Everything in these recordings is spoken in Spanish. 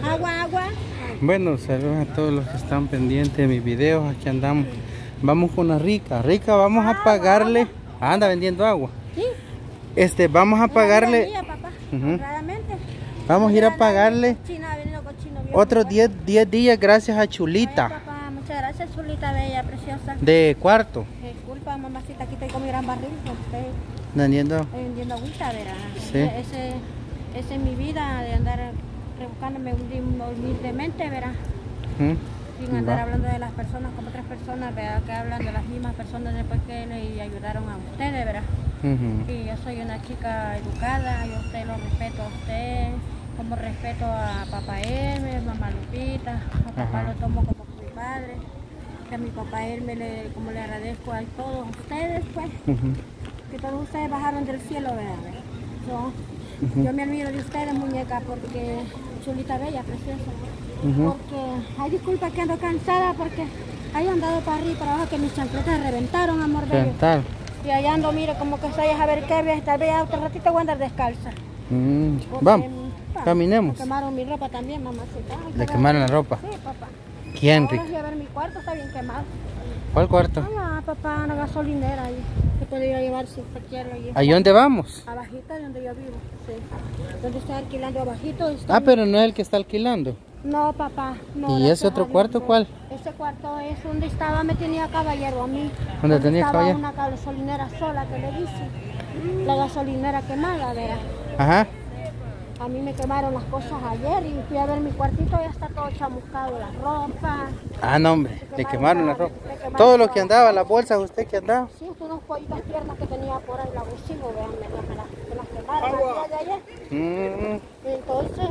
Agua, agua. Bueno, saludos a todos los que están pendientes de mis videos. Aquí andamos. Vamos con la Rica. Rica, vamos a pagarle. Anda vendiendo agua. Sí. Vamos a pagarle. Mía, papá. Vamos a ir a pagarle otros 10 días gracias a Chulita. Ay, papá, muchas gracias, Chulita bella, preciosa. De cuarto. Disculpa, mamacita, aquí estoy con mi gran barril. Vendiendo. Vendiendo agüita, verá. Sí. Esa es mi vida, de andar rebuscándome humildemente, verá. Sin andar hablando de las personas como otras personas, ¿verdad? Que hablan de las mismas personas después que le ayudaron a ustedes, ¿verdad? Y yo soy una chica educada, yo usted lo respeto a usted, como respeto a papá Hermes, mamá Lupita, a papá lo tomo como mi padre, que a mi papá Hermes como le agradezco a todos ustedes, pues, que todos ustedes bajaron del cielo, ¿verdad? Yo me admiro de ustedes, muñeca, porque Chulita bella, preciosa. Porque, ay, disculpa que ando cansada porque hay andado para arriba y para abajo que mis chancletas reventaron, amor bello. Y allá ando, mire, como que estoy a ver qué, tal vez otro ratito voy a andar descalza. Vamos, caminemos. Me quemaron mi ropa también, mamacita. ¿Le quemaron la ropa? Sí, papá. ¿Quién, Rick? Ahora sí, a ver, mi cuarto está bien quemado. ¿Cuál cuarto? Ah, papá, una gasolinera ahí. Que podría llevar si usted quiere. ¿Ahí dónde vamos? Abajito de donde yo vivo, sí. Donde estoy alquilando abajito. Pero no es el que está alquilando. No, papá. No, ¿Y ese otro cuarto cuál? Ese cuarto es donde estaba, me tenía caballero a mí. ¿Dónde tenía caballero? Una gasolinera sola que le dice. La gasolinera quemada, ¿verdad? Ajá. A mí me quemaron las cosas ayer y fui a ver mi cuartito, ya está todo chamuscado, la ropa. Ah, no, hombre, le quemaron la ropa. Todo lo que andaba, las bolsas, ¿usted que andaba? Sí, unos pollitas piernas que tenía por ahí, la bolsilla, vean, me las quemaron el día de ayer. Entonces,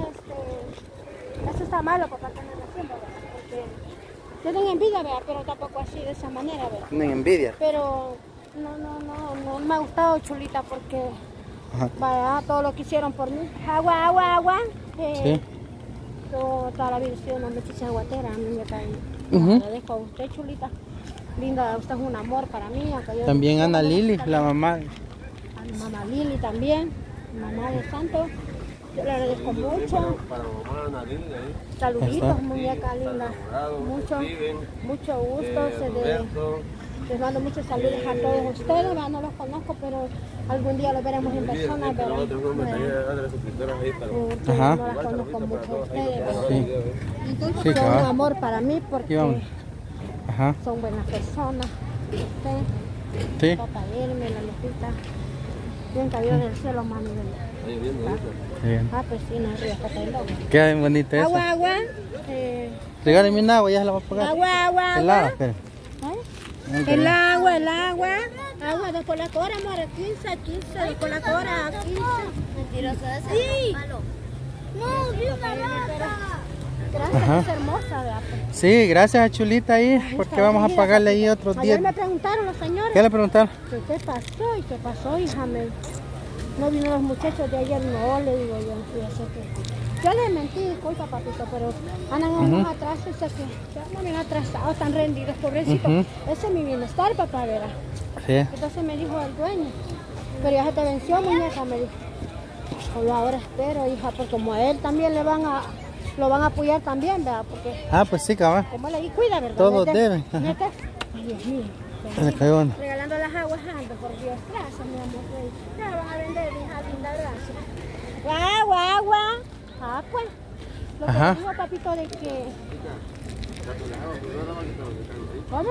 eso está malo, papá, que me lo haciendo, ¿verdad? Porque tienen envidia, ¿verdad? Pero tampoco así, de esa manera, ¿verdad? Tienen envidia. Pero no me ha gustado, Chulita, porque vaya, todo lo que hicieron por mí. Agua, agua, agua. Sí. Toda la vida he sido una muchacha aguatera, a mí me cae. Le agradezco a usted, Chulita. Linda, usted es un amor para mí. También Ana Lili, la mamá. A mi mamá Lili también, mamá de Santo. Yo le agradezco mucho. Saluditos, muñeca linda. Mucho gusto. Les mando muchos saludos a todos ustedes. No los conozco, pero algún día los veremos en persona. No las conozco mucho a ustedes. Son un amor para mí porque son buenas personas. Usted, papá Hermes, la Lupita. Bien caído del cielo, mami. Pues sí, no arriba está caído. Queda bien bonito eso. Agua, agua. Regáleme un agua, ya se la voy a pagar. Agua, agua, agua. Helada, espera. El agua, el agua. Agua, 2 por la cora, amor. 15, 2 por la cora, 15. Mentirosa esa. Sí. No, viva Gracias, es hermosa, ¿verdad? Sí, gracias a Chulita ahí, porque vamos a pagarle ahí otros 10. Ayer me preguntaron los señores. ¿Qué le preguntaron? ¿Qué pasó? ¿Y qué pasó, hija? No vino los muchachos de ayer, no, le digo yo. Yo les mentí, disculpa, papito, pero andan unos atrás, que bien atrasados, están rendidos, pobrecitos. Ese es mi bienestar, papá, ¿verdad? Sí. Entonces me dijo el dueño, pero ya se te venció, muñeca, me dijo. Pues ahora espero, hija, porque como a él también lo van a apoyar también, ¿verdad? Porque, pues sí, cabal. Como le di, cuida, ¿verdad? Todos deben. Ay, Dios mío. Se cayó una. Regalando las aguas, ando, por Dios, gracias, mi amor. Ya van a vender, hija linda, gracias. Agua, agua. Pues, lo que dijo papito de que... ¿Cómo?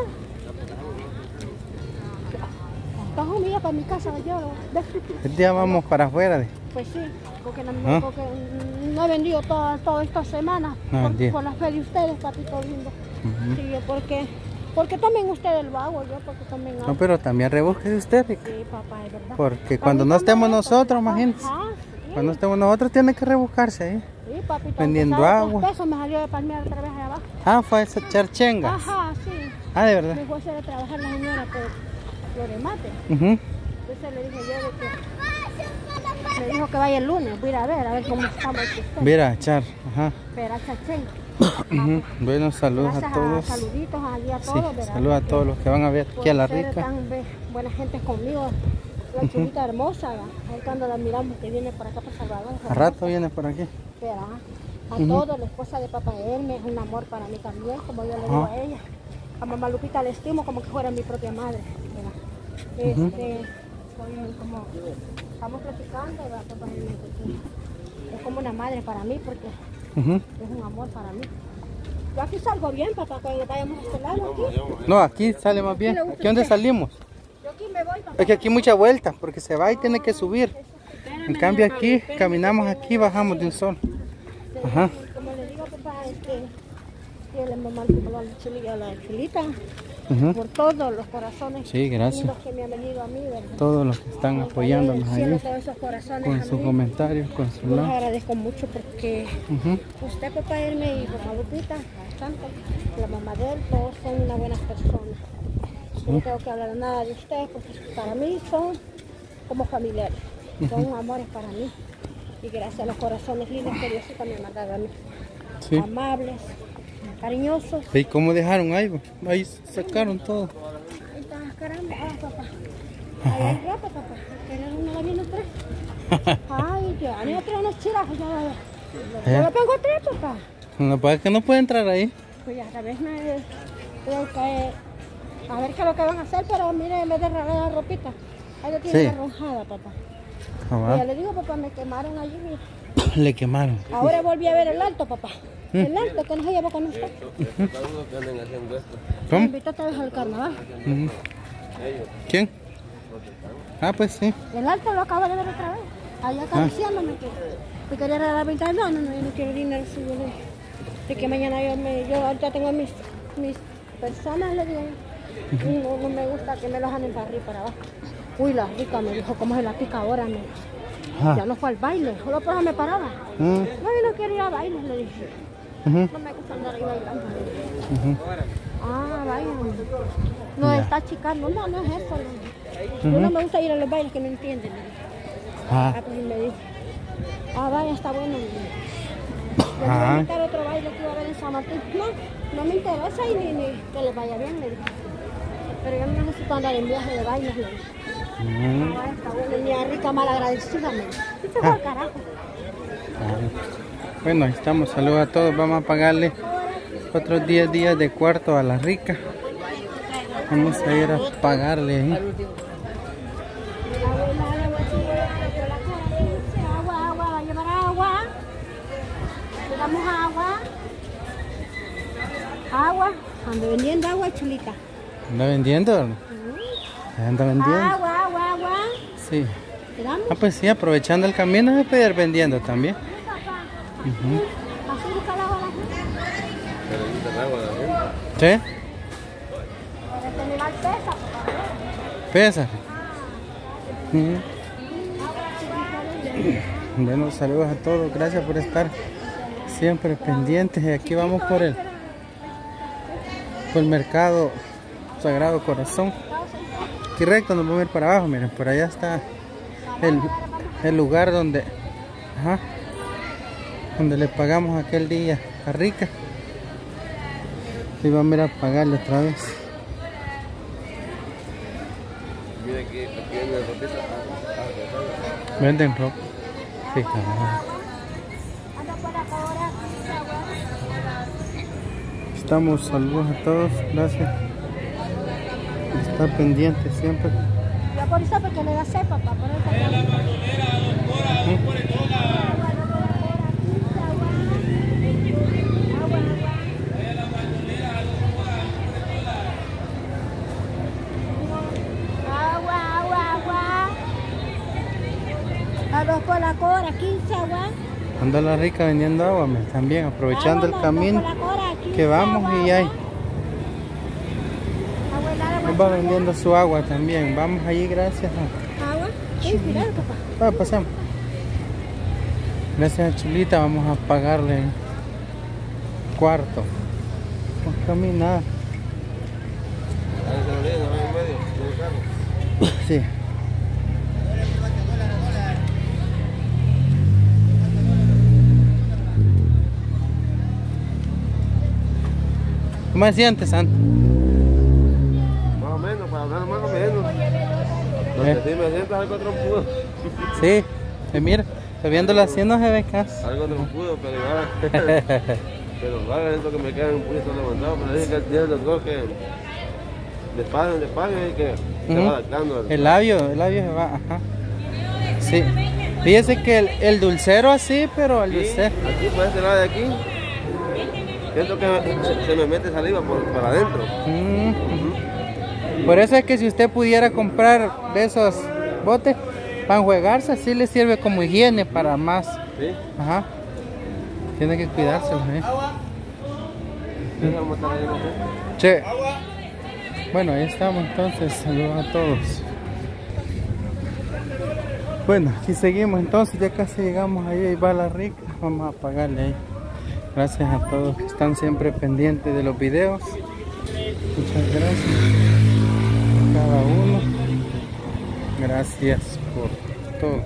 Estás unida para mi casa, yo. El día vamos para afuera. Pues sí, porque no he vendido toda esta semana por la fe de ustedes, papito lindo. Sí, porque tomen ustedes el agua, yo porque tomen agua. No, pero también rebusque usted, Rick. Sí, papá, es verdad. Porque cuando no estemos nosotros, imagínense. Cuando estemos nosotros tiene que rebuscarse ahí. Sí, papito. Vendiendo agua. Pesos me salió de palmear otra vez allá abajo. Fue esa charchengas. Ajá, sí. De verdad. Me fue a hacer trabajar la señora por lo de mate. Entonces le dije yo de que... Me dijo que vaya el lunes, voy a ver cómo estamos. Mira, echar. Espera, charchenga. Bueno, saludos a todos. Saluditos a todos. Sí, saludos a todos los que van a ver aquí a la Rica. Están buena gente conmigo. La Chulita hermosa, cuando la miramos que viene por acá por Salvador. A rato viene por aquí. ¿verdad? A todos, la esposa de papá Hermes es un amor para mí también, como yo le digo a ella. A mamá Lupita la estimo como que fuera mi propia madre, ¿verdad? Soy como, estamos platicando, ¿verdad? Papá Hermes, es como una madre para mí porque es un amor para mí. Yo aquí salgo bien, papá, cuando vayamos a este lado aquí. No, aquí sale más bien. ¿Aquí dónde salimos? Yo aquí me voy, papá. Es que aquí mucha vuelta, porque se va y tiene que subir. En cambio aquí, caminamos aquí, bajamos de un solo. Ajá. Como le digo, papá, yo le mando a la chulita por todos los corazones lindos que me han venido a mí, ¿verdad? Todos los que están apoyándonos ahí, todos esos corazones con sus comentarios, con su love. Les agradezco mucho porque usted, papá Hermes, y mamá Lupita, tanto, la mamá de él, todos son unas buenas personas. No tengo que hablar nada de ustedes porque para mí son como familiares, son amores para mí. Y gracias a los corazones lindos que Diosito me ha mandado a mí. Amables, cariñosos. ¿Y cómo dejaron ahí? Ahí sacaron todo. Ahí está, caramba, papá. Ahí hay ropa, papá. Que uno la viene tres. Ay, Dios, a mí me traen unos chirajos. Yo lo tengo tres, papá. No, pues es que no puede entrar ahí. Pues ya sabes, a ver qué es lo que van a hacer, pero mire, en vez de regalar la ropita, ahí lo tiene arrojada, papá. Ya le digo, papá, me quemaron allí. Le quemaron. Ahora volví a ver el alto, papá. El alto que nos llevó con usted. ¿Cómo? Me invitó otra vez al carnaval. ¿Quién? Ah, pues sí. El alto lo acabo de ver otra vez. Allá acariciándome que me quería regalar 20 años. No, yo no quiero dinero suyo. De que mañana yo ahorita tengo mis personas, le digo. No me gusta que me los anden para arriba y para abajo. Uy, la rica me dijo, ¿cómo se la pica ahora? Ya no fue al baile, solo por eso me paraba. No, yo no quiero ir a bailes, le dije. No me gusta andar ahí bailando. Vaya. No está chicando, no es eso. No me gusta ir a los bailes que no entienden. Pues me dijo, vaya, está bueno. Yo voy a invitar otro baile que iba a haber en San Martín. No me interesa y ni que les vaya bien, le dije. Pero yo no necesito andar en viaje de bailes, le dije. Está bueno, ni a rica mal agradecida, me dijo. Y se fue al carajo. Bueno, ahí estamos, saludos a todos. Vamos a pagarle otros 10 días de cuarto a la rica. Vamos a ir a pagarle ahí. Agua, llevar agua. Le damos agua. Ando vendiendo agua, chulita. ¿Anda vendiendo? ¿Anda vendiendo? Agua. Sí. ¿Le damos? Pues sí, aprovechando el camino se puede ir vendiendo también. Así busca el agua la gente. ¿Sí? Este animal pesa, ¿Pesa? Bueno, saludos a todos, gracias por estar siempre pendientes. Y aquí vamos por el mercado Sagrado Corazón. Aquí recto nos vamos a ir para abajo, miren, por allá está el lugar donde le pagamos aquel día a Rica. Y vamos a ir a pagarle otra vez. ¿Venden ropa? Sí, claro. Estamos, saludos a todos, gracias. Está pendiente siempre. Yo por eso porque le da sed, papá, por eso. A 2 por la cora, 15 agua. Anda la Rica vendiendo agua, también aprovechando el camino que vamos y hay. Nos va vendiendo su agua también. Vamos allí, gracias a... ¿Agua? Sí, cuidado, papá. Pasamos. Gracias a Chulita, vamos a pagarle cuarto. Vamos a caminar. Sí. ¿Cómo se siente, Santo? Más o menos, para hablar más o menos. Donde sí me siento algo trompudo. Sí, mira, viéndolo así no se ve casi. Algo no pudo, pero igual. Pero igual es lo que me queda un poquito levantado. Pero dije que el día del doctor que le paguen y que se va adaptando. El labio se va, ajá. Sí. Fíjese que el dulcero así, pero el dulcero. Aquí por este lado de aquí. Siento que se me mete saliva para adentro. Por eso es que si usted pudiera comprar de esos botes para enjuagarse, así le sirve como higiene para más. Sí. Ajá. Tiene que cuidárselo, Che. Bueno, ahí estamos entonces. Saludos a todos. Bueno, aquí seguimos entonces. Ya casi llegamos ahí. Ahí va la rica. Vamos a apagarle ahí. Gracias a todos que están siempre pendientes de los videos. Muchas gracias a cada uno. Gracias por todo.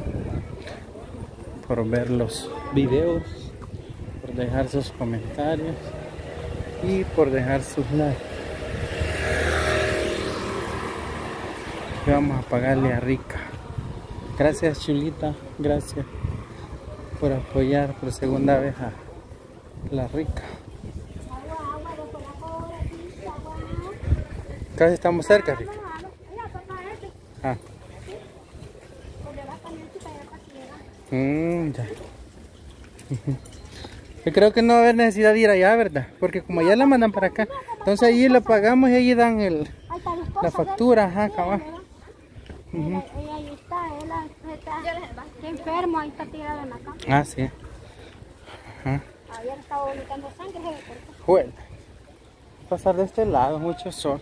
Por ver los videos. Por dejar sus comentarios. Y por dejar sus likes. Y vamos a pagarle a Rica. Gracias, Chulita. Gracias por apoyar por segunda vez a la Rica. Casi estamos cerca, Rica. Ah. Ya. Yo creo que no va a haber necesidad de ir allá, ¿verdad? Porque como ya la mandan para acá, entonces allí lo pagamos y allí dan la factura, ajá, cabal. Ella ahí está, está enfermo, ahí está tirado en la cama. Ah, sí. Ajá. Ayer estaba vomitando sangre, Bueno, pasar de este lado, mucho sol.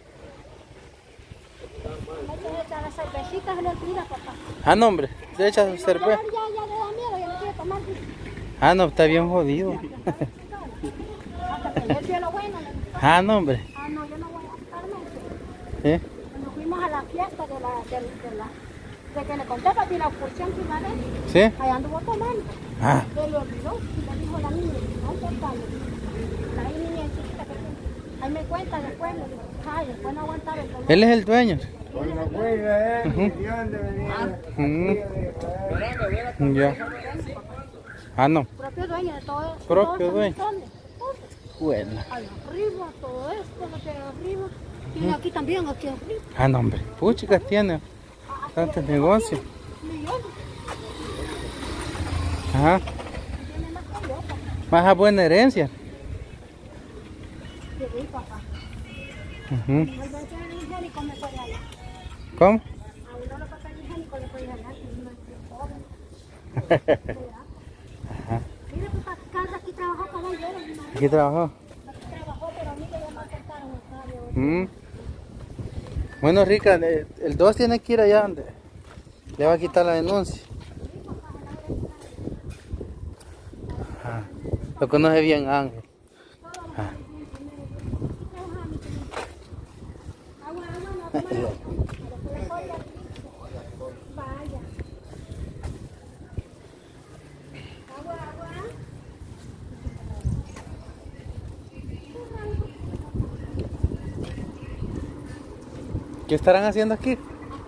Hay que echar las cervecitas, se le olvida, papá. Ah, no, hombre, se echa su cerveza. Ya le da miedo, ya no quiere tomar. Ah, no, está bien jodido. Hasta que ayer vio lo bueno. Ah, no, hombre. Ah, no, yo no voy a estarme. ¿Sí? Cuando fuimos a la fiesta de que le conté para ti la excursión que iba a ver, ¿Sí? allá anduvo tomando. Ah. Se le olvidó, y le dijo la niña, no importarle. La niña chiquita que tiene. Ahí me cuenta después, le dijo, ay, después no aguantar el dolor. Él es el dueño. Ya. Ah, no. Propio dueño de todo eso. Propio dueño. Bueno. Arriba, todo esto, lo que hay arriba. Y aquí también, aquí arriba. Ah, no, hombre. Puchica tiene tantos negocios. Millones. Ajá. Tiene más que yo, papá. Más a buena herencia. Sí, papá. Uh-huh. El papel higiénico me puede hablar. ¿Cómo? A uno los papeles higiénicos le puede hablar, que uno es pobre. Ajá. Mira, papá, Carlos aquí trabajó con él, yo, Aquí trabajó. aquí trabajó, pero a mí que ya me aceptaron el salario. Bueno, Rica, el 2 tiene que ir allá donde le va a quitar la denuncia. Ajá. Lo conoce bien Ángel. Ajá. ¿Qué estarán haciendo aquí?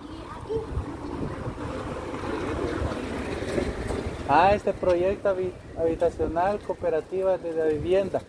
Ah, este proyecto habitacional cooperativa de la vivienda.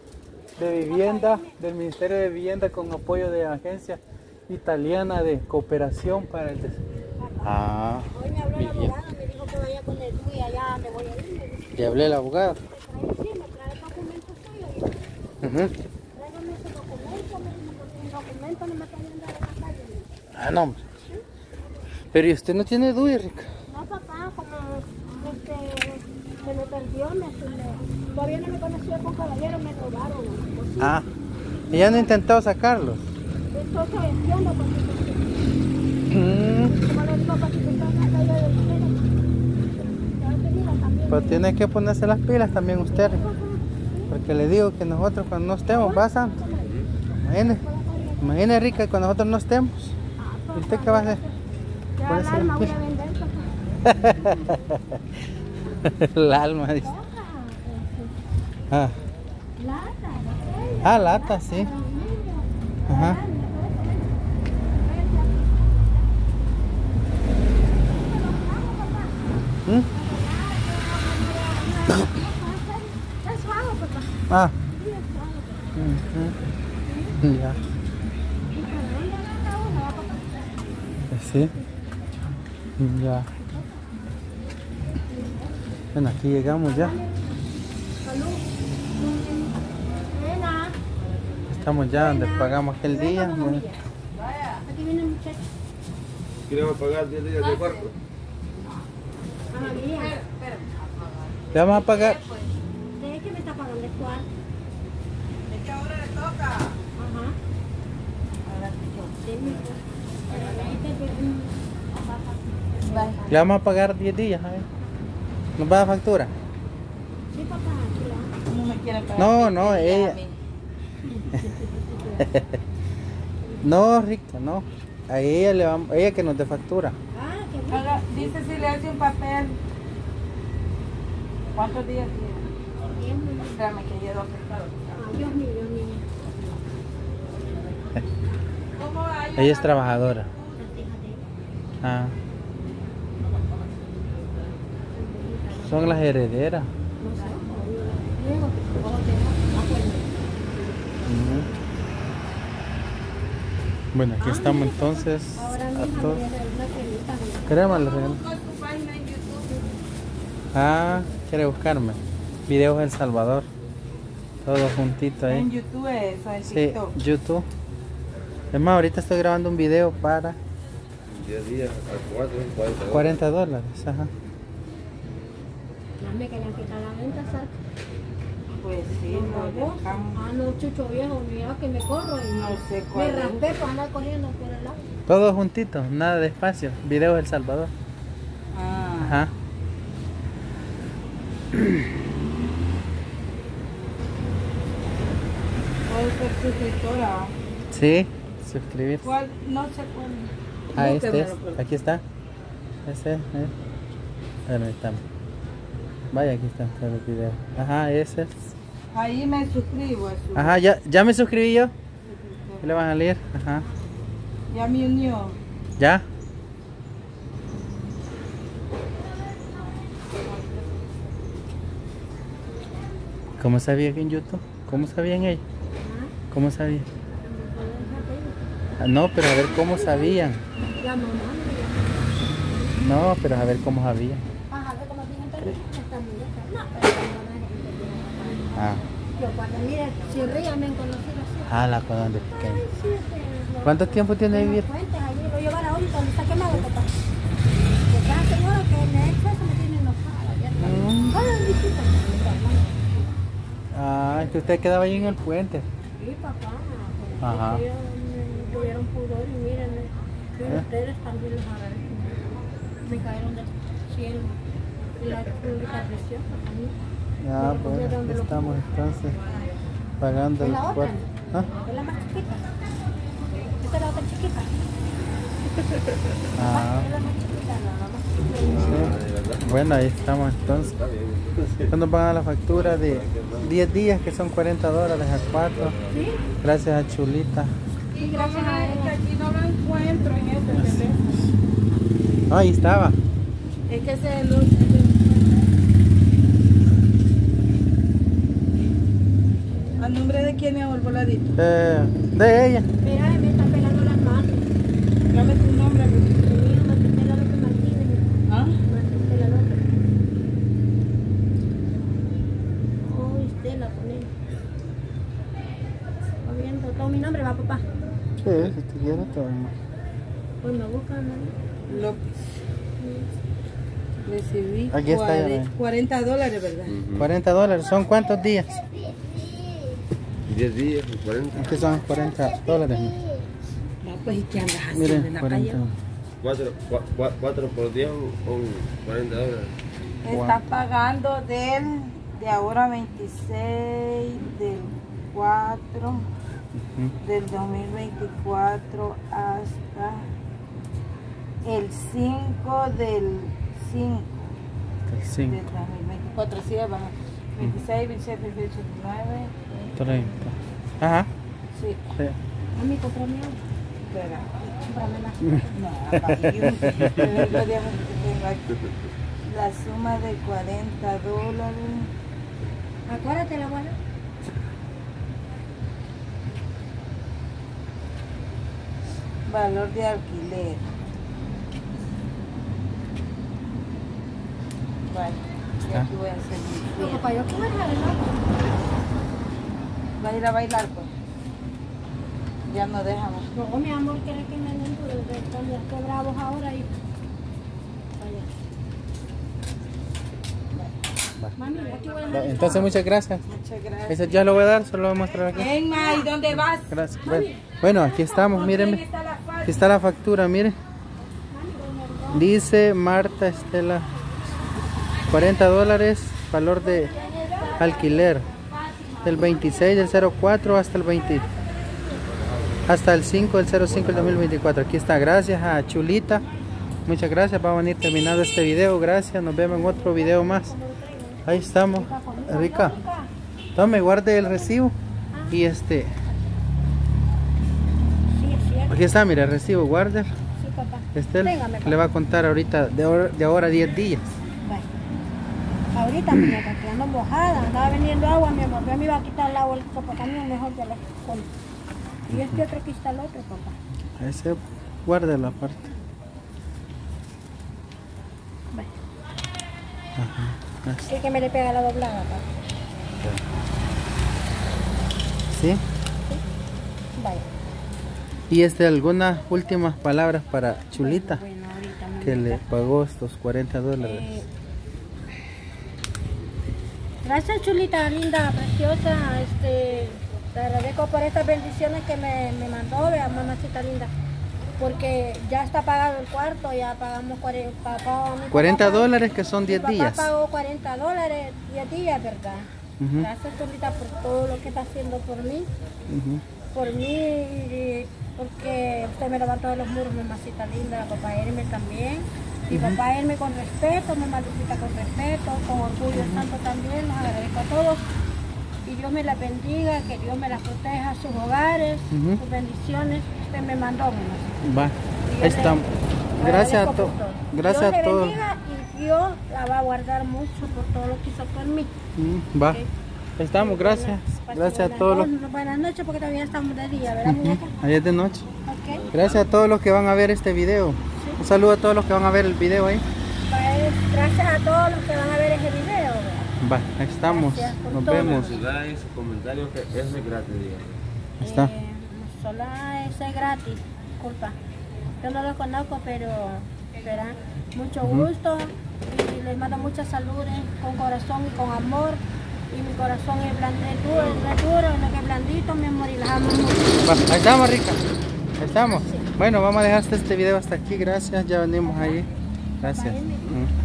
Del Ministerio de Vivienda con apoyo de la Agencia Italiana de Cooperación para el Desarrollo. Ah, hoy me habló la abogada, me dijo que vaya con el DUI allá donde voy a ir. ¿Le hablé al abogado? Sí, me trae documentos suyos. Tráigame ese documento, me dijo, porque un documento no me pueden dar en la calle. Ah, no, hombre. Pero ¿y usted no tiene DUI, Rica? No, papá, como se me perdió, todavía no me conocía con caballero, me robaron. Ah, ¿y ya no he intentado sacarlos? Entonces entiendo, porque como le digo, para que se salga la calle del cielo. Pues tiene que ponerse las pilas también usted, Rica. Porque le digo que nosotros cuando no estemos, va Santo. Imagine, Rica, cuando nosotros no estemos. ¿Y usted qué va a hacer? Ya el alma voy a vender, papá. El alma, dice. Ah. Ah, lata, sí. Ajá. Es suave, papá. Ah. Sí, es suave. Ujú. Ya. ¿Y para dónde anda uno, papá? Sí. Ya. Bueno, aquí llegamos ya. Salud. Nena. Estamos ya donde pagamos aquel día. Bueno, Aquí viene el muchacho. ¿Queremos pagar 10 días de cuarto? Ah, bien. le vamos a pagar. ¿De qué me está pagando el cuarto? ¿De qué hora le toca? Ajá. Le vamos a pagar 10 días. A ver. ¿Nos va a dar factura? Sí, papá, claro. No me quiere pagar. No, no, ella. No, Rica, no. A ella le vamos, ella que nos dé factura. Ah, qué bueno. Haga- dice si le hace un papel. ¿Cuántos días tiene? Bien, muy bien. Espérame que llevo Ah, Dios mío, Dios mío. ¿Cómo va? Ella es trabajadora. Fíjate. Ah. Son las herederas. No sé, luego, ojo, te acuerdo. Ujú. Bueno, aquí estamos entonces. Ahora A mismo me todos. voy a hacer una cremita. Crema le regalo. Busca su página en YouTube. Ah, quiere buscarme. Videos El Salvador. Todo juntito En ahí. YouTube eso, en Sí, TikTok. YouTube. Es más, ahorita estoy grabando un video para 10 días a 4, 40 $40. Ajá. Dame que le han quitado la venta, ¿sabes? Pues sí, lo dejamos. Ah, no, chucho viejo, mira que me corro y No sé cuál me es. raspé para andar corriendo por el lado. Todo juntito, nada de espacio. Videos El Salvador. Ah, Ajá. puede ser suscriptora. Sí, suscribirse. ¿Cuál? No sé cuál. Ah, este es. Búsquemelo, pues. Aquí está. Ese es. Permítame. Vaya, aquí están todos los videos. Ajá, ese es. Ahí me suscribo a su. Ajá, ya me suscribí yo. ¿Qué le van a leer? Ajá. Ya me unió. ¿Ya? ¿Cómo sabía que en YouTube? ¿Cómo sabían ellos? ¿Cómo sabían? Ah, no, pero a ver cómo sabían. La mamá, No, pero a ver cómo sabían. ajá, ve cómo tiene inteligente esta muñeca. No, pero no es inteligente. Ah, Yo cuando mire, si ría me han conocido así. ah la cosa de pequeño. Ay, sí, pero- ¿Cuánto tiempo tiene de vivir? Fuentes, allí lo llevará ahorita, donde está quemado, papá. Porque cada señora que le he hecho eso me tiene enojada. Ya está. Ay, mijita, mi hermano. Ah, es que usted quedaba ahí en el puente. Sí, papá. Ajá. Ellos me tuvieron pudor y miren, que ustedes también los agradecen. Me cayeron del cielo. Y la pública preciosa también. Ah, pues aquí estamos entonces pagando ¿Es el la otra? cuarto. ¿Ah? Es la más chiquita. Esta es la otra chiquita. Ah, Es la más chiquita, la más chiquita. sí. Bueno, ahí estamos entonces. ¿Cuándo pagan la factura de 10 días que son $40 a 4? Sí, Gracias a Chulita. y gracias a Es que ella. aquí no lo encuentro en este teléfono. Ah, ahí estaba. Es que ese es el ¿A nombre de quién es el voladito? De ella. Mira, me está pelando las manos. Dame tu nombre. Mi hijo Martínez López Martínez. ¿Ah? Martínez López. Oh, Estela con él. Está viendo todo mi nombre, va papá. Sí, si te quieres todo. Pues me buscan, ¿no? López. Recibí Aquí está, ya ven. $40, ¿verdad? $40. ¿Son cuántos días? 10 días, 40. Aquí son $40. No, pues, ¿y qué andas haciendo Miren, en la 40. calle? 4 por día son $40. Estás pagando de ahora 26 del 4 Ujú. del 2024 hasta el 5 del 5 El 5, del 2024. Sí, baja. 26, 27, 28, 29. 30. Ajá. Sí, Sí. A mí, cómprame algo. espera. Cómprame la. No, apagui, yo no sé, lo digamos que tengo aquí. La suma de $40. Acuérdate la abuela. Valor de alquiler. Vale, y aquí voy a hacer mi No, fiesta. papá, yo quiero bailar, ¿no? ¿Vas a ir a bailar, pues? Ya no dejamos. No, mi amor, que me den duro, estamos quebrados ahora y... Mami, aquí voy a dejar. Entonces muchas gracias. Muchas gracias. Ese ya lo voy a dar, solo lo voy a mostrar aquí. Emma, ¿y dónde vas? Gracias. Bueno, aquí estamos, mírenme. Aquí está la factura, miren. Dice Marta Estela, $40, valor de alquiler. Del 26 del 04 hasta el 20. Hasta el 5 del 05 del 2024. Aquí está, gracias a Chulita. Muchas gracias, vamos a venir terminando este video. Gracias, nos vemos en otro video más. Ahí estamos. Rica, tome, guarde el recibo. Y Sí, es cierto. aquí está, mira el recibo, guarde. Sí, papá. Le Téngame, papá. va a contar ahorita, de ahora 10 días. Bye. Ahorita, mi amor, porque ando mojada, andaba vendiendo agua, mi amor. Yo me iba a quitar el agua, el camión mejor que la con. Y este otro aquí está el otro, papá. Ese, guarde la parte. Bye. Ajá. Sí, que me le pega la doblada, papá. ¿Sí? Vaya. Y algunas últimas palabras para Chulita, Bueno, ahorita, que le mamita. pagó estos $40. Gracias, Chulita, linda, preciosa. Te agradezco por estas bendiciones que me mandó, vea, mamacita linda. Porque ya está pagado el cuarto, ya pagamos $40 que son 10 días. Mi papá pagó $40, 10 días, ¿verdad? Ujú. Gracias, Chulita, por todo lo que está haciendo por mí. Ujú. Por mí, y porque usted me levantó de los muros, mamacita linda, papá Hermes también. Mi papá Hermes con respeto, mamá Lucita con respeto, con orgullo santo también, los agradezco a todos. Y Dios me las bendiga, que Dios me las proteja, sus hogares, Ujú. sus bendiciones. Usted me mandó, mamá. Va, Y yo ahí estamos. le Gracias a agradezco todos. por todo. Gracias Dios a le todos. bendiga y Dios la va a guardar mucho por todo lo que hizo por mí. Va, Ok. ahí estamos, gracias. Gracias a todos los. Buenas noches, porque todavía estamos de día, ¿verdad, muñeca? Ayer de noche. Ok. Gracias a todos los que van a ver este video. Un saludo a todos los que van a ver el video ahí. Pues, gracias a todos los que van a ver ese video. ¿verdad? Va, ahí estamos. Gracias por Nos todo. vemos. Sus likes, sus comentarios, que eso es gratis, digamos. Ahí está. Solo ese es gratis, disculpa. Yo no lo conozco, pero ¿verdad? Mucho gusto y les mando mucha salud con corazón y con amor. Y mi corazón es duro, no que es blandito, mi amor, y las amo mucho. Va, ahí estamos, Rica. Ahí estamos. Bueno, vamos a dejar este video hasta aquí. Gracias, ya venimos ahí. Gracias. Bye.